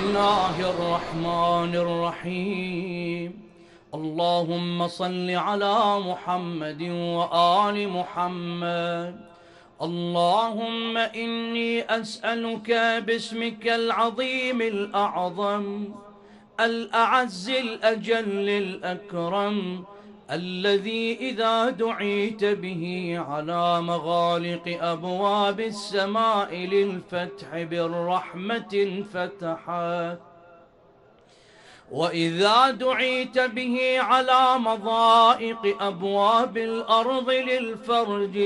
الله الرحمن الرحيم. اللهم صل على محمد وآل محمد. اللهم إني أسألك باسمك العظيم الأعظم الأعز الأجل الأكرم الذي إذا دعيت به على مغالق أبواب السماء للفتح بالرحمة فتحت، وإذا دعيت به على مضائق أبواب الأرض للفرج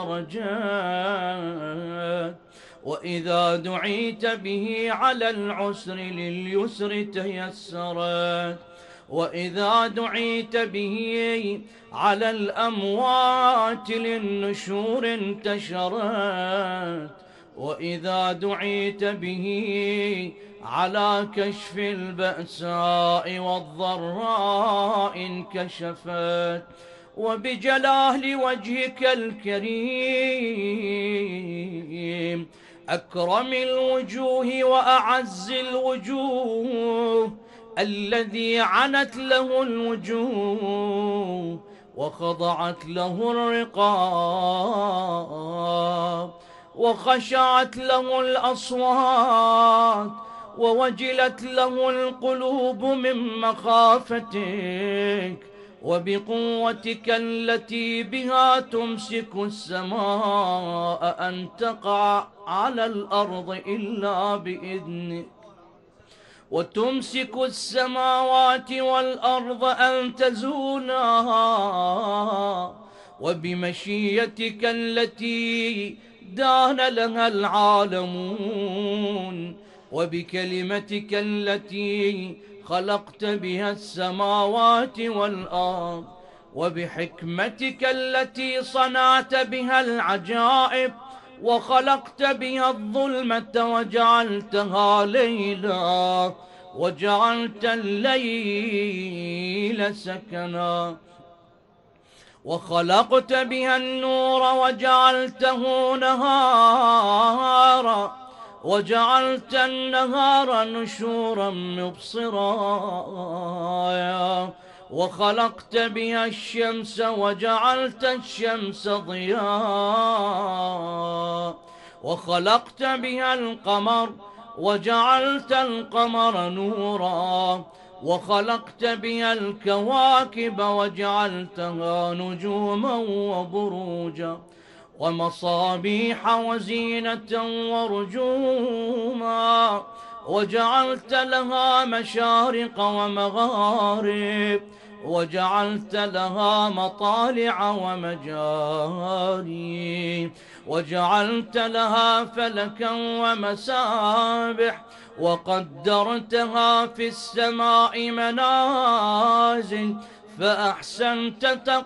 انفرجت، وإذا دعيت به على العسر لليسر تيسرت، وإذا دعيت به على الأموات للنشور انتشرت، وإذا دعيت به على كشف البأساء والضراء انكشفت. وبجلال وجهك الكريم أكرم الوجوه وأعز الوجوه الذي عنت له الوجوه وخضعت له الرقاب وخشعت له الأصوات ووجلت له القلوب من مخافتك، وبقوتك التي بها تمسك السماء أن تقع على الأرض إلا بإذنك، وتمسك السماوات والأرض أن تزولا، وبمشيتك التي دان لها العالمون، وبكلمتك التي خلقت بها السماوات والأرض، وبحكمتك التي صنعت بها العجائب وخلقت بها الظلمة وجعلتها ليلا وجعلت الليل سكنا، وخلقت بها النور وجعلته نهارا وجعلت النهار نشورا مبصرا، وخلقت بها الشمس وجعلت الشمس ضياء، وخلقت بها القمر وجعلت القمر نورا، وخلقت بها الكواكب وجعلتها نجوما وبروجا ومصابيح وزينة ورجوما، وجعلت لها مشارق ومغارب، وجعلت لها مطالع ومجاري، وجعلت لها فلكا ومسابح، وقدرتها في السماء منازل فأحسنت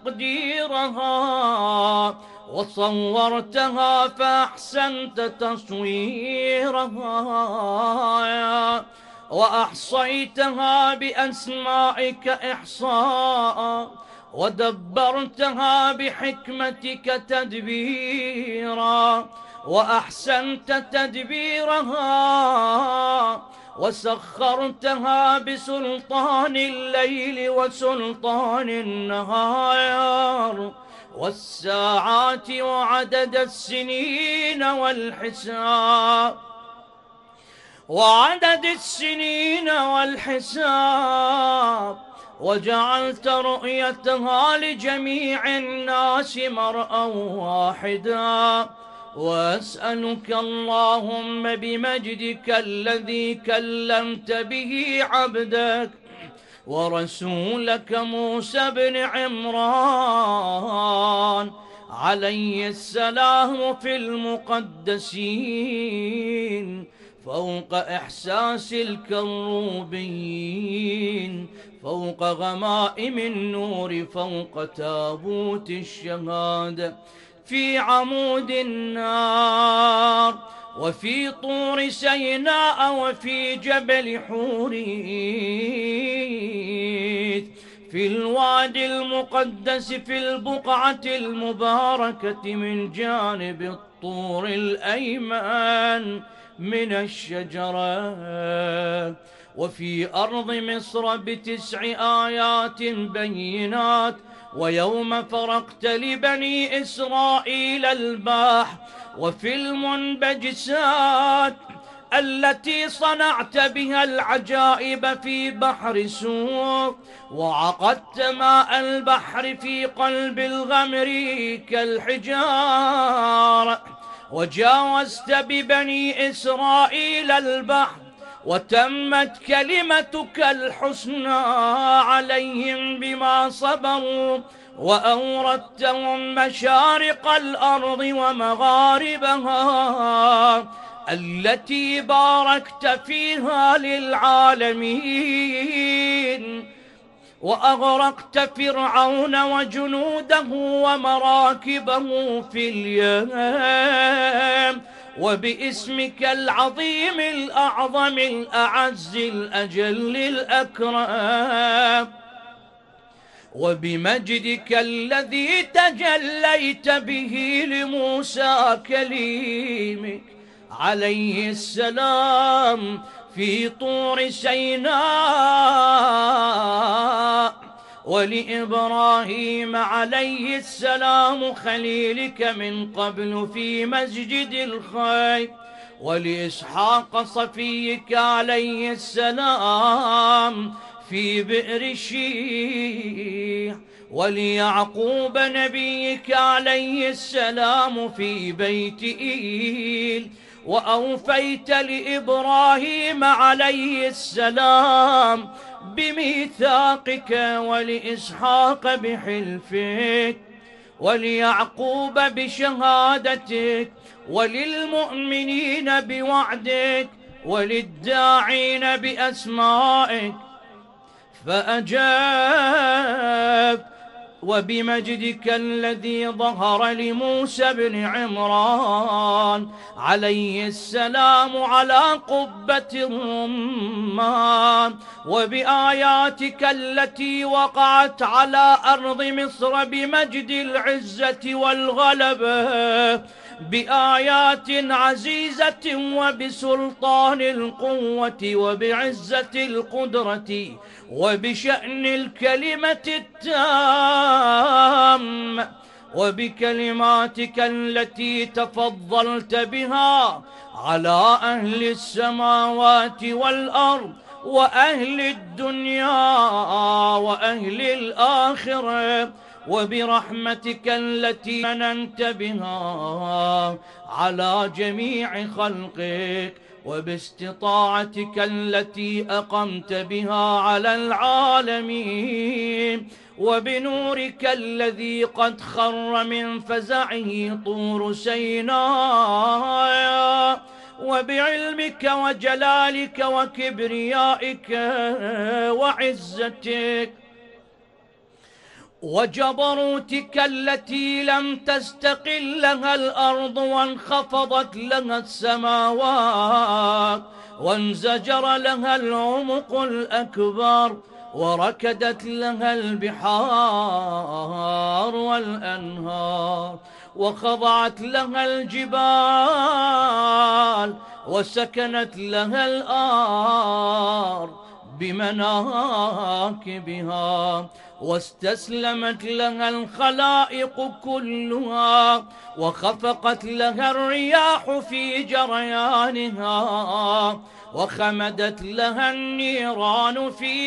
تقديرها، وصورتها فأحسنت تصويرها، وأحصيتها بأسمائك إحصاء، ودبرتها بحكمتك تدبيرا، وأحسنت تدبيرها، وسخرتها بسلطان الليل وسلطان النهار والساعات وعدد السنين والحساب وجعلت رؤيتها لجميع الناس مرءا واحدا. وأسألك اللهم بمجدك الذي كلمت به عبدك ورسولك موسى بن عمران عليه السلام في المقدسين فوق إحساس الكروبين، فوق غمائم النور، فوق تابوت الشهادة، في عمود النار، وفي طور سيناء، وفي جبل حوريت، في الوادي المقدس، في البقعة المباركة من جانب الطور الأيمن من الشجرة. وفي أرض مصر ب9 آيات بينات ويوم فرقت لبني إسرائيل البحر وفي المنبجسات التي صنعت بها العجائب في بحر سور وعقدت ماء البحر في قلب الغمر كالحجارة وجاوزت ببني إسرائيل البحر وتمت كلمتك الحسنى عليهم بما صبروا وأوردتهم مشارق الأرض ومغاربها التي باركت فيها للعالمين. وأغرقت فرعون وجنوده ومراكبه في اليم وباسمك العظيم الأعظم الأعز الأجل الأكرم وبمجدك الذي تجليت به لموسى كليمك عليه السلام في طور سيناء ولإبراهيم عليه السلام خليلك من قبل في مسجد الخير ولإسحاق صفيك عليه السلام في بئر الشيح وليعقوب نبيك عليه السلام في بيت إيل وأوفيت لإبراهيم عليه السلام بميثاقك ولإسحاق بحلفك وليعقوب بشهادتك وللمؤمنين بوعدك وللداعين بأسمائك فأجاب وبمجدك الذي ظهر لموسى بن عمران عليه السلام على قبة الرمان وبآياتك التي وقعت على أرض مصر بمجد العزة والغلبة بآيات عزيزة وبسلطان القوة وبعزة القدرة وبشأن الكلمة التامة وبكلماتك التي تفضلت بها على أهل السماوات والأرض وأهل الدنيا وأهل الآخرة وبرحمتك التي مننت بها على جميع خلقك وباستطاعتك التي أقمت بها على العالمين وبنورك الذي قد خر من فزعه طور سيناء وبعلمك وجلالك وكبريائك وعزتك وجبروتك التي لم تستقل لها الأرض وانخفضت لها السماوات وانزجر لها العمق الأكبر وركدت لها البحار والأنهار وخضعت لها الجبال وسكنت لها الأرض بمناكبها واستسلمت لها الخلائق كلها وخفقت لها الرياح في جريانها وخمدت لها النيران في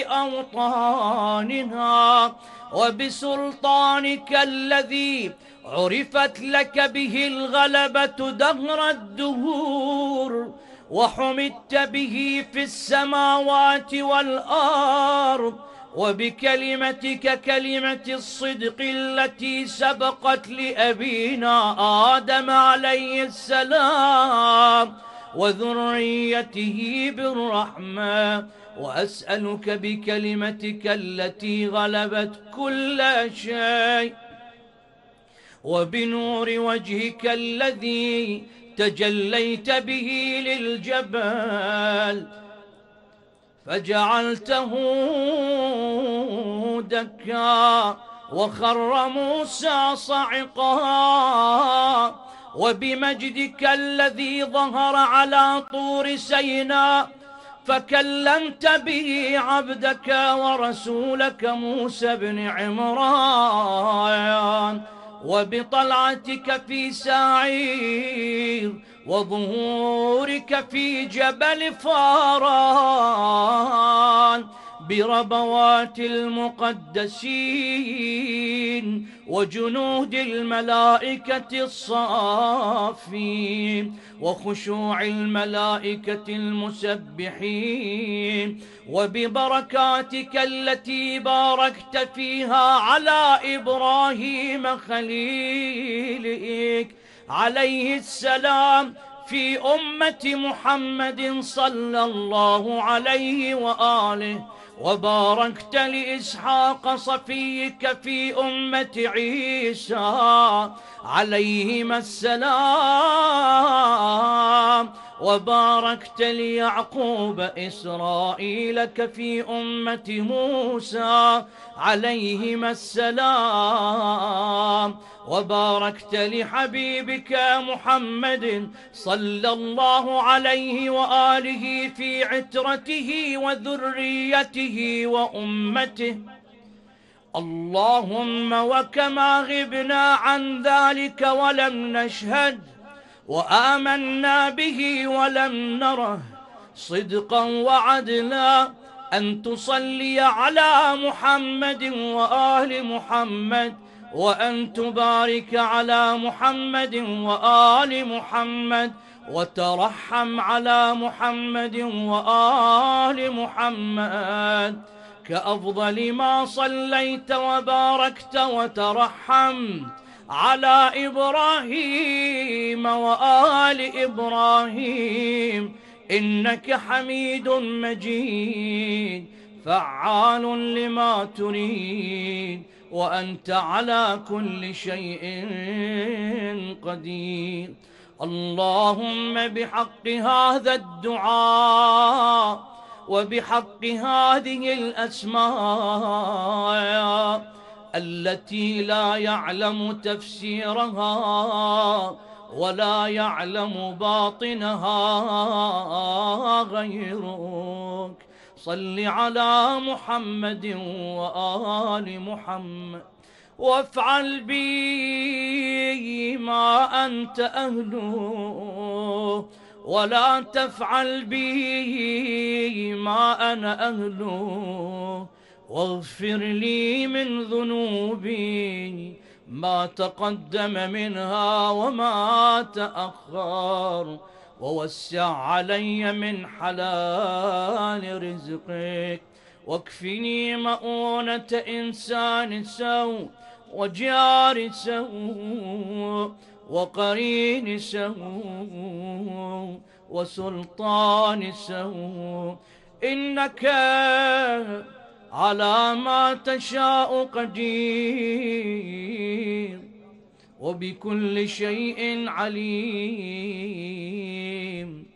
أوطانها وبسلطانك الذي عرفت لك به الغلبة دهر الدهور وحمدت به في السماوات والأرض وبكلمتك كلمة الصدق التي سبقت لأبينا آدم عليه السلام وذريته بالرحمة وأسألك بكلمتك التي غلبت كل شيء وبنور وجهك الذي تجليت به للجبال فجعلته دكا وخر موسى صعقا وبمجدك الذي ظهر على طور سيناء فكلمت به عبدك ورسولك موسى بن عمران، وبطلعتك في ساعير وظهورك في جبل فاران، بربوات المقدسين وجنود الملائكة الصافين وخشوع الملائكة المسبحين، وببركاتك التي باركت فيها على إبراهيم خليلك عليه السلام في أمة محمد صلى الله عليه وآله، وباركت لإسحاق صفيك في أمة عيسى عليهما السلام، وباركت ليعقوب إسرائيلك في أمة موسى عليهما السلام، وباركت لحبيبك محمد صلى الله عليه وآله في عترته وذريته وأمته. اللهم وكما غبنا عن ذلك ولم نشهد وآمنا به ولم نره صدقا وعدلا أن تصلي على محمد وآل محمد، وأن تبارك على محمد وآل محمد، وترحم على محمد وآل محمد كأفضل ما صليت وباركت وترحمت على إبراهيم وآل إبراهيم، إنك حميد مجيد فعال لما تريد، وأنت على كل شيء قدير. اللهم بحق هذا الدعاء وبحق هذه الأسماء التي لا يعلم تفسيرها ولا يعلم باطنها غيرك، صل على محمد وآل محمد، وافعل بي ما أنت أهله، ولا تفعل بي ما أنا أهله، واغفر لي من ذنوبي ما تقدم منها وما تأخر، ووسع علي من حلال رزقك، واكفني مؤونة إنسان سوء وجار سوء وقرين سوء وسلطان سوء، إنك على ما تشاء قدير وبكل شيء عليم.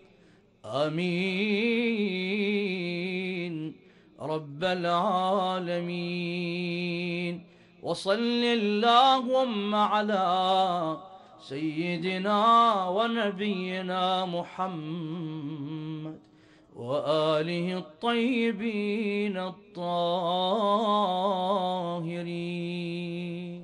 آمين رب العالمين. وصل اللهم على سيدنا ونبينا محمد وآله الطيبين الطاهرين.